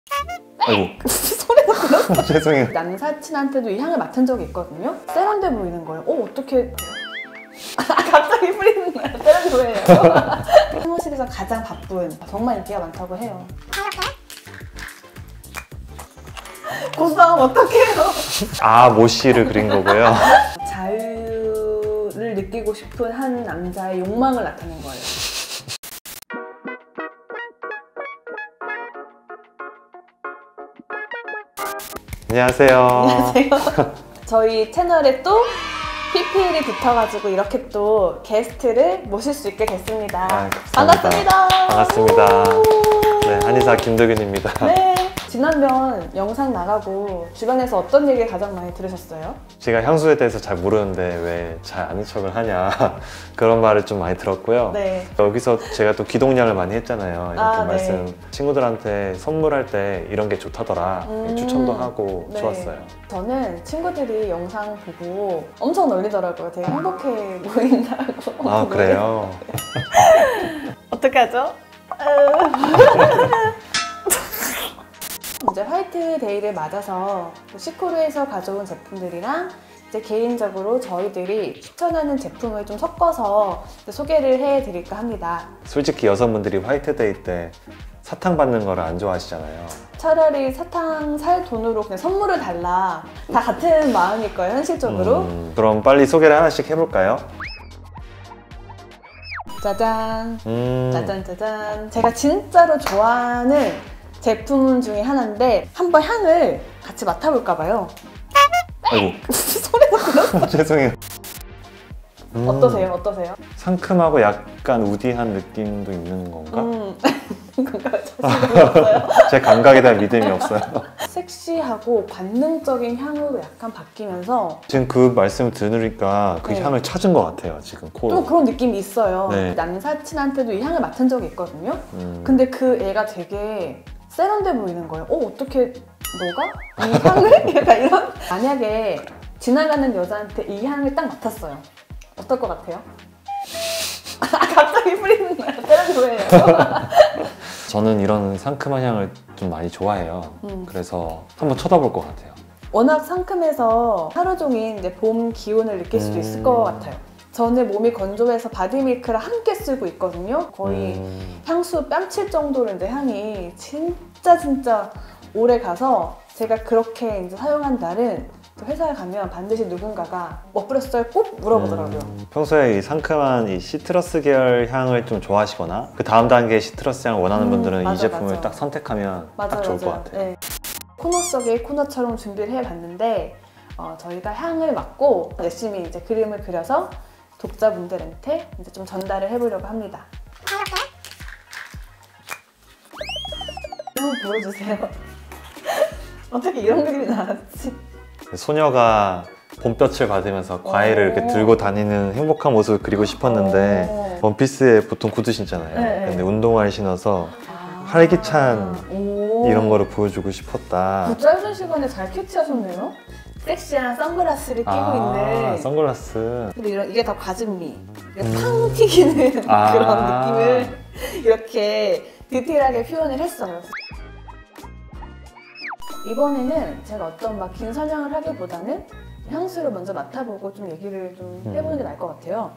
아이고. 소리가 들었어. 죄송해요. 남사친한테도 이 향을 맡은 적이 있거든요. 세련돼 보이는 거예요. 어떻게 갑자기 뿌리는 거예요. 세련돼 보여요. 사무실에서 가장 바쁜, 정말 인기가 많다고 해요. 고싸움 어떡해요. 아, 모씨를 그린 거고요. 자유를 느끼고 싶은 한 남자의 욕망을 나타낸 거예요. 안녕하세요. 안녕하세요. 저희 채널에 또 PPL이 붙어가지고 이렇게 또 게스트를 모실 수 있게 됐습니다. 아, 반갑습니다. 반갑습니다. 네, 한의사 김도균입니다. 네. 지난번 영상 나가고 주변에서 어떤 얘기 가장 많이 들으셨어요? 제가 향수에 대해서 잘 모르는데 왜 잘 아는 척을 하냐 그런 말을 좀 많이 들었고요. 네. 여기서 제가 또 귀동냥을 많이 했잖아요. 이렇게 네. 말씀 친구들한테 선물할 때 이런 게 좋다더라 추천도 하고 네. 좋았어요. 저는 친구들이 영상 보고 엄청 놀리더라고요. 되게 행복해 보인다고. 아, 그래요? 어떻게 하죠? 이제 화이트데이를 맞아서 시코르에서 가져온 제품들이랑 이제 개인적으로 저희들이 추천하는 제품을 좀 섞어서 소개를 해드릴까 합니다. 솔직히 여성분들이 화이트데이 때 사탕 받는 거를 안 좋아하시잖아요. 차라리 사탕 살 돈으로 그냥 선물을 달라. 다 같은 마음일 거예요, 현실적으로. 그럼 빨리 소개를 하나씩 해볼까요? 짜잔. 짜잔 짜잔. 제가 진짜로 좋아하는 제품 중에 하나인데 한번 향을 같이 맡아볼까 봐요. 아이고. 소리가 들었어. 죄송해요. 어떠세요? 어떠세요? 상큼하고 약간 우디한 느낌도 있는 건가? 그런가요? 자신감이 없어요. 제 감각에 대한 믿음이 없어요. 섹시하고 관능적인 향으로 약간 바뀌면서 지금 그 말씀을 들으니까 그 네. 향을 찾은 것 같아요, 지금 코로. 또 그런 느낌이 있어요. 네. 남사친한테도 이 향을 맡은 적이 있거든요. 근데 그 애가 되게 세련돼 보이는 거예요. 어떻게 너가? 이 향을? 약간 이런. 만약에 지나가는 여자한테 이 향을 딱 맡았어요. 어떨 것 같아요? 갑자기 뿌리는 거예요. 세련돼 보여요. 저는 이런 상큼한 향을 좀 많이 좋아해요. 그래서 한번 쳐다볼 것 같아요. 워낙 상큼해서 하루 종일 이제 봄 기운을 느낄 수도 있을 것 같아요. 저는 몸이 건조해서 바디밀크를 함께 쓰고 있거든요. 거의 향수 뺨칠 정도로 이제 향이 진짜 오래 가서 제가 그렇게 이제 사용한 날은 또 회사에 가면 반드시 누군가가 뭐 뿌렸어요? 꼭 물어보더라고요. 평소에 이 상큼한 이 시트러스 계열 향을 좀 좋아하시거나 그 다음 단계 시트러스 향을 원하는 분들은 이 제품을 딱 선택하면 딱 좋을 것 같아요. 네. 코너 속의 코너처럼 준비를 해봤는데 저희가 향을 맡고 열심히 이제 그림을 그려서 독자분들한테 이제 좀 전달을 해보려고 합니다. 한번 보여주세요. 어떻게 이런 그림이 나왔지? 소녀가 봄볕을 받으면서 과일을 이렇게 들고 다니는 행복한 모습을 그리고 싶었는데 원피스에 보통 구두 신잖아요. 네. 근데 운동화를 신어서 활기찬 이런 거를 보여주고 싶었다. 그 짧은 시간에 잘 캐치하셨네요. 섹시한 선글라스를 끼고 있는. 선글라스. 근데 이게 다 과즙미. 탕 튀기는 그런 느낌을 이렇게 디테일하게 표현을 했어요. 이번에는 제가 어떤 막 긴 설명을 하기보다는 향수를 먼저 맡아보고 좀 얘기를 좀 해보는 게 나을 것 같아요.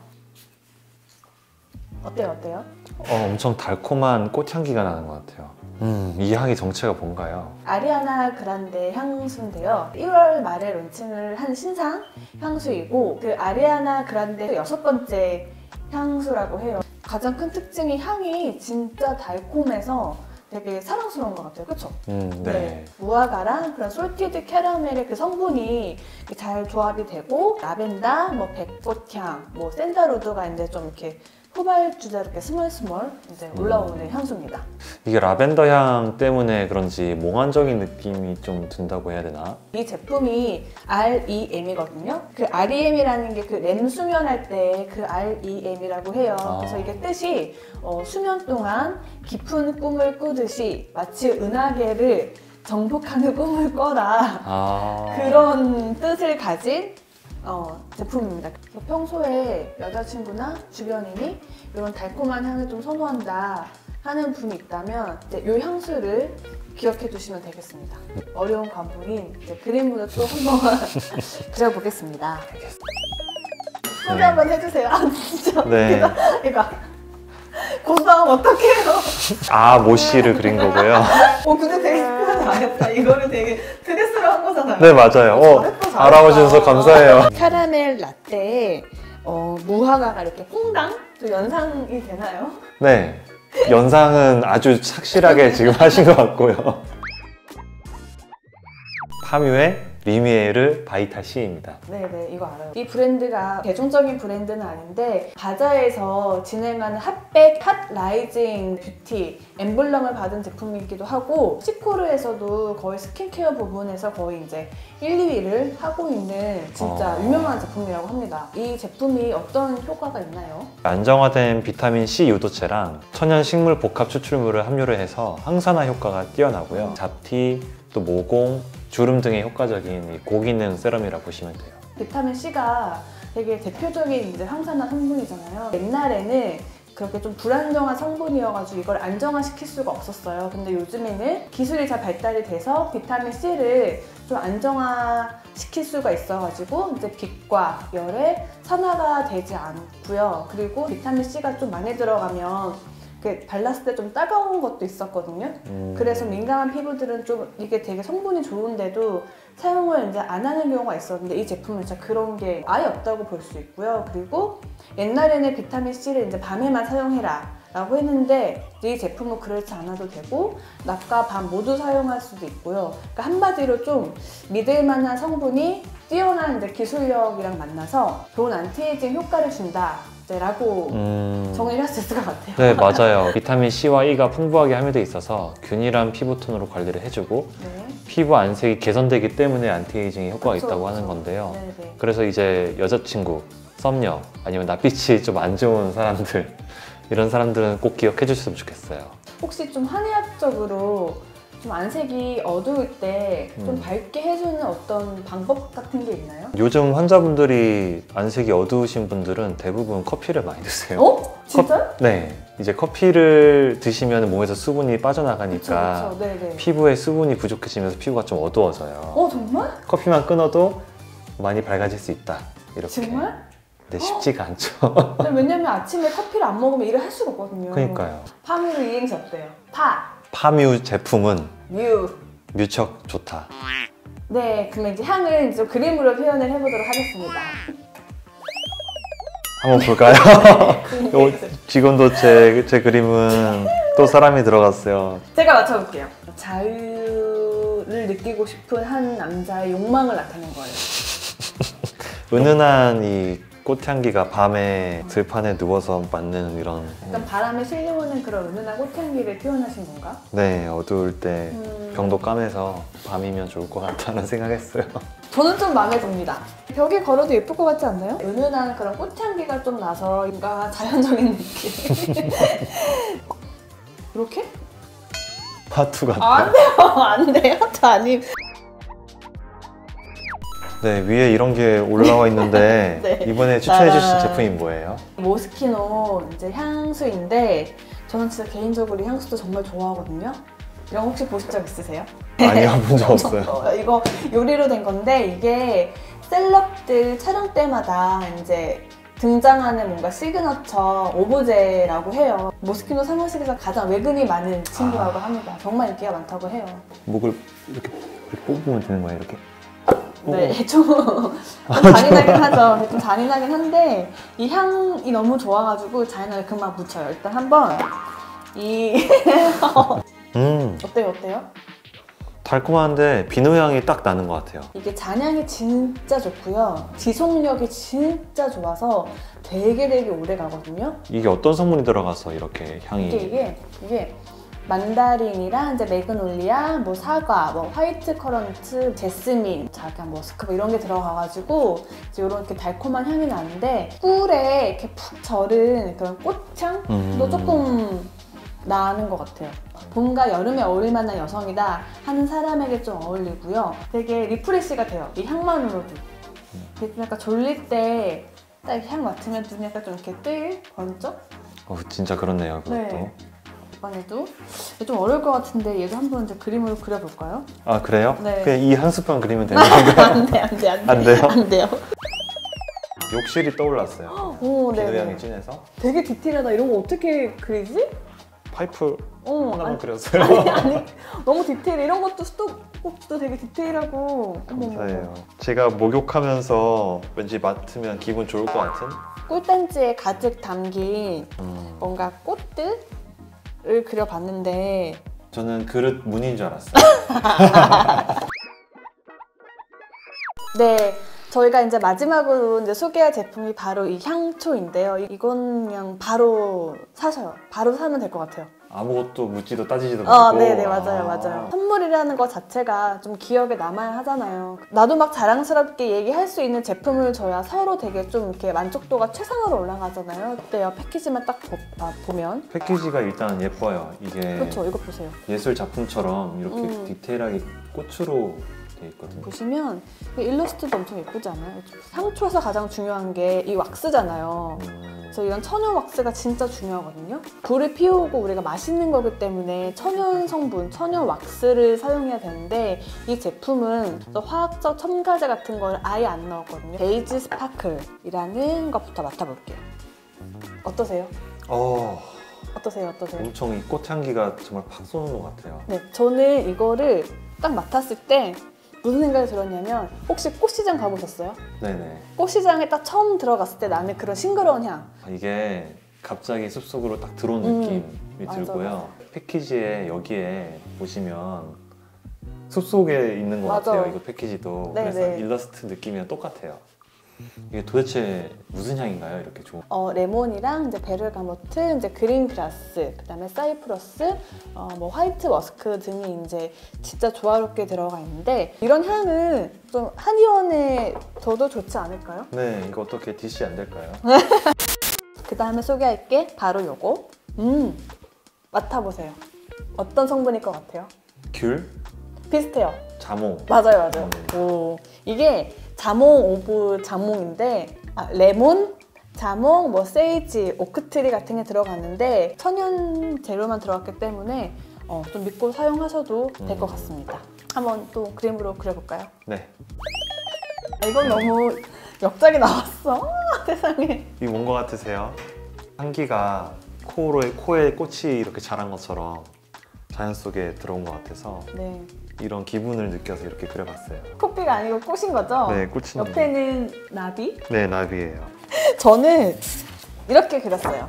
어때요? 엄청 달콤한 꽃향기가 나는 것 같아요. 이 향의 정체가 뭔가요? 아리아나 그란데 향수인데요. 1월 말에 론칭을 한 신상 향수이고 그 아리아나 그란데 6번째 향수라고 해요. 가장 큰 특징이 향이 진짜 달콤해서 되게 사랑스러운 것 같아요. 그쵸? 네. 무화과랑 그런 솔티드 캐러멜의 그 성분이 잘 조합이 되고 라벤더, 뭐 백꽃향, 뭐 샌달우드가 이제 좀 이렇게 후발주자로 이렇게 스멀스멀 이제 올라오는 향수입니다. 이게 라벤더 향 때문에 그런지 몽환적인 느낌이 좀 든다고 해야 되나? 이 제품이 REM이거든요. 그 REM이라는 게 그 렘 수면할 때 그 REM이라고 해요. 그래서 이게 뜻이 수면 동안 깊은 꿈을 꾸듯이 마치 은하계를 정복하는 꿈을 꿔라. 그런 뜻을 가진 제품입니다. 평소에 여자친구나 주변인이 이런 달콤한 향을 좀 선호한다 하는 분이 있다면 이제 이 향수를 기억해 두시면 되겠습니다. 어려운 관문인 그림으로 또 한번 그려보겠습니다. 소개 한번 해주세요. 아 진짜 네. 이거 고소하면 어떡해요? 아, 모씨를 그린 거고요. 근데 되게 잘했다. 이거를 되게 드레스로 한 거잖아요. 네, 맞아요. 잘했다. 알아보셔서 감사해요. 카라멜 라떼에 무화과가 이렇게 퐁당 좀 연상이 되나요? 네. 연상은 아주 착실하게 지금 하신 것 같고요. 파뮤의 리미에르 바이탈 C입니다. 네네, 이거 알아요. 이 브랜드가 대중적인 브랜드는 아닌데 바자에서 진행하는 핫백, 핫라이징 뷰티 엠블럼을 받은 제품이기도 하고 시코르에서도 거의 스킨케어 부분에서 거의 이제 1, 2위를 하고 있는 진짜 유명한 제품이라고 합니다. 이 제품이 어떤 효과가 있나요? 안정화된 비타민 C 유도체랑 천연 식물 복합 추출물을 함유를 해서 항산화 효과가 뛰어나고요. 잡티, 또 모공, 주름 등의 효과적인 고기능 세럼이라고 보시면 돼요. 비타민 C가 되게 대표적인 이제 항산화 성분이잖아요. 옛날에는 그렇게 좀 불안정한 성분이어가지고 이걸 안정화시킬 수가 없었어요. 근데 요즘에는 기술이 잘 발달이 돼서 비타민 C를 좀 안정화시킬 수가 있어가지고 이제 빛과 열에 산화가 되지 않고요. 그리고 비타민 C가 좀 많이 들어가면 발랐을 때 좀 따가운 것도 있었거든요. 그래서 민감한 피부들은 좀 이게 되게 성분이 좋은데도 사용을 이제 안 하는 경우가 있었는데 이 제품은 진짜 그런 게 아예 없다고 볼 수 있고요. 그리고 옛날에는 비타민 C를 이제 밤에만 사용해라 라고 했는데 이 제품은 그렇지 않아도 되고 낮과 밤 모두 사용할 수도 있고요. 그러니까 한마디로 좀 믿을만한 성분이 뛰어난 이제 기술력이랑 만나서 좋은 안티에이징 효과를 준다 라고 정리를 할 수 있을 것 같아요. 네, 맞아요. 비타민 C와 E가 풍부하게 함유되어 있어서 균일한 피부톤으로 관리를 해주고 네. 피부 안색이 개선되기 때문에 안티에이징의 효과가 그쵸, 있다고 그쵸. 하는 건데요. 네네. 그래서 이제 여자친구, 썸녀, 아니면 낯빛이 좀 안 좋은 사람들 이런 사람들은 꼭 기억해 주셨으면 좋겠어요. 혹시 좀 한의학적으로 좀 안색이 어두울 때 좀 밝게 해주는 어떤 방법 같은 게 있나요? 요즘 환자분들이 안색이 어두우신 분들은 대부분 커피를 많이 드세요. 진짜요? 네. 이제 커피를 드시면 몸에서 수분이 빠져나가니까 그쵸. 네네. 피부에 수분이 부족해지면서 피부가 좀 어두워져요. 정말? 커피만 끊어도 많이 밝아질 수 있다. 이렇게. 정말? 근데 쉽지가 않죠. 왜냐면 아침에 커피를 안 먹으면 일을 할 수가 없거든요. 그러니까요. 파뮤 이행시 어때요? 파뮤 제품은 뮤. 무척 좋다. 네, 그러면 이제 향을 이제 그림으로 표현을 해보도록 하겠습니다. 한번 볼까요? 지금도 제 그림은 또 사람이 들어갔어요. 제가 맞춰볼게요. 자유를 느끼고 싶은 한 남자의 욕망을 나타낸 거예요. 은은한 이 꽃향기가 밤에 들판에 누워서 맡는 이런 약간 바람에 실려오는 그런 은은한 꽃향기를 표현하신 건가? 네, 어두울 때 병도 까매서 밤이면 좋을 것 같다는 생각했어요. 저는 좀 마음에 듭니다. 벽에 걸어도 예쁠 것 같지 않나요? 은은한 그런 꽃향기가 좀 나서 뭔가 자연적인 느낌. 이렇게? 파투 같아요. 안 돼요. 안 돼요. 저 아님. 네, 위에 이런 게 올라와 있는데 네. 이번에 추천해 주신 제품이 뭐예요? 모스키노 이제 향수인데 저는 진짜 개인적으로 이 향수도 정말 좋아하거든요. 이거 혹시 보신 적 있으세요? 아니요, 본 적 없어요. 이거 요리로 된 건데 이게 셀럽들 촬영 때마다 이제 등장하는 뭔가 시그너처 오브제라고 해요. 모스키노 사무실에서 가장 외근이 많은 친구라고 합니다. 정말 인기가 많다고 해요. 목을 이렇게 뽑으면 되는 거예요, 이렇게? 네, 좀 잔인하긴 하죠. 좀 잔인하긴 한데 이 향이 너무 좋아가지고 잔인하게 그만 묻혀요. 일단 한번 어때요? 달콤한데 비누 향이 딱 나는 것 같아요. 이게 잔향이 진짜 좋고요. 지속력이 진짜 좋아서 되게 오래 가거든요. 이게 어떤 성분이 들어가서 이렇게 향이 이게 만다린이랑 이제 매그놀리아, 뭐 사과, 뭐 화이트 커런트, 제스민, 자기가 머스크 뭐 이런 게 들어가가지고 이제 이렇게 달콤한 향이 나는데 꿀에 이렇게 푹 절은 그런 꽃향도 조금 나는 것 같아요. 봄과 여름에 어울릴 만한 여성이다 하는 사람에게 좀 어울리고요. 되게 리프레시가 돼요. 이 향만으로도. 약간 졸릴 때 딱 향 맡으면 눈이 약간 좀 이렇게 번쩍? 진짜 그렇네요, 그것도. 네. 이번에도 좀 어려울 것 같은데 얘도 한번 이제 그림으로 그려볼까요? 아 그래요? 네. 그냥 이 한 수만 그리면 되는 건가요? 안 돼, 안 돼, 안 돼. 안 돼요? 안 돼요. 욕실이 떠올랐어요. 오, 네. 비누향이 진해서 되게 디테일하다. 이런 거 어떻게 그리지? 파이프 하나만 아니, 그렸어요. 아니, 너무 디테일해. 이런 것도 수도꼭지도 되게 디테일하고. 감사해요. 제가 목욕하면서 왠지 맡으면 기분 좋을 것 같은? 꿀단지에 가득 담긴 뭔가 꽃들을 그려봤는데 저는 그릇 무늬인 줄 알았어요. 네, 저희가 이제 마지막으로 이제 소개할 제품이 바로 이 향초인데요. 이건 그냥 바로 사셔요. 바로 사면 될 것 같아요. 아무것도 묻지도 따지지도 말고. 네네, 맞아요, 맞아요. 선물이라는 것 자체가 좀 기억에 남아야 하잖아요. 나도 막 자랑스럽게 얘기할 수 있는 제품을 줘야 서로 되게 좀 이렇게 만족도가 최상으로 올라가잖아요. 어때요? 패키지만 딱 보면. 패키지가 일단 예뻐요. 이게 그렇죠, 이거 보세요. 예술 작품처럼 이렇게 디테일하게 꽃으로 돼 있거든요. 보시면 일러스트도 엄청 예쁘지 않아요? 향초에서 가장 중요한 게 이 왁스잖아요. 그래서 이런 천연 왁스가 진짜 중요하거든요. 불을 피우고 우리가 마시는 거기 때문에 천연 성분, 천연 왁스를 사용해야 되는데 이 제품은 화학적 첨가제 같은 걸 아예 안 넣었거든요. 베이지 스파클이라는 것부터 맡아볼게요. 어떠세요? 어떠세요? 엄청 이 꽃향기가 정말 팍 쏘는 것 같아요. 네, 저는 이거를 딱 맡았을 때 무슨 생각이 들었냐면 혹시 꽃시장 가보셨어요? 네네. 꽃시장에 딱 처음 들어갔을 때 나는 그런 싱그러운 향. 이게 갑자기 숲속으로 딱 들어온 느낌이 맞아, 들고요. 맞아. 패키지에 여기에 보시면 숲속에 있는 것 맞아. 같아요. 이거 패키지도. 네네. 그래서 일러스트 느낌이랑 똑같아요. 이게 도대체 무슨 향인가요? 이렇게 좋은. 레몬이랑 이제 베르가모트, 이제 그린그라스, 그다음에 사이프러스, 뭐 화이트 머스크 등이 이제 진짜 조화롭게 들어가 있는데 이런 향은 좀 한의원에 둬도 좋지 않을까요? 네, 이거 어떻게 DC 안 될까요? 그다음에 소개할 게 바로 요거. 맡아보세요. 어떤 성분일 것 같아요? 귤? 비슷해요. 자몽. 맞아요. 오, 이게 자몽 오브 자몽인데 레몬, 자몽, 뭐 세이지, 오크트리 같은 게 들어갔는데 천연 재료만 들어갔기 때문에 좀 믿고 사용하셔도 될 것 같습니다. 한번 또 그림으로 그려볼까요? 네. 이건 너무 역작이 나왔어. 세상에. 이게 뭔 것 같으세요? 향기가 코에 꽃이 이렇게 자란 것처럼 자연 속에 들어온 것 같아서 네. 이런 기분을 느껴서 이렇게 그려봤어요. 코피가 아니고 꽃인 거죠? 네, 꽃인. 옆에는 나비? 네, 나비예요. 저는 이렇게 그렸어요.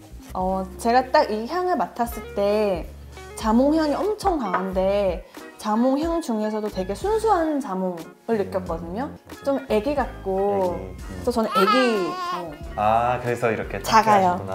제가 딱 이 향을 맡았을 때 자몽 향이 엄청 강한데 자몽 향 중에서도 되게 순수한 자몽을 느꼈거든요. 좀 애기 같고 그래서 저는 애기 자몽. 그래서 이렇게 작아요. 하시구나.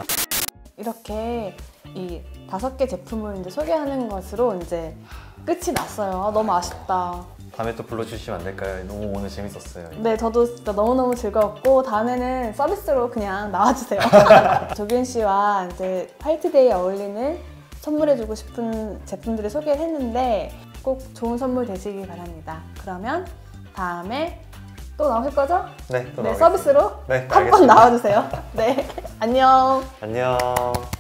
이렇게 이 5개 제품을 이제 소개하는 것으로 이제 끝이 났어요. 너무 아쉽다. 다음에 또 불러주시면 안 될까요? 너무 오늘 재밌었어요. 네, 저도 진짜 너무너무 즐거웠고 다음에는 서비스로 그냥 나와주세요. 조균 씨와 이제 화이트데이에 어울리는 선물해주고 싶은 제품들을 소개를 했는데 꼭 좋은 선물 되시길 바랍니다. 그러면 다음에 또 나오실 거죠? 네, 또 네, 나오겠습니다. 서비스로 네, 한 번 나와주세요. 네, 안녕. 안녕.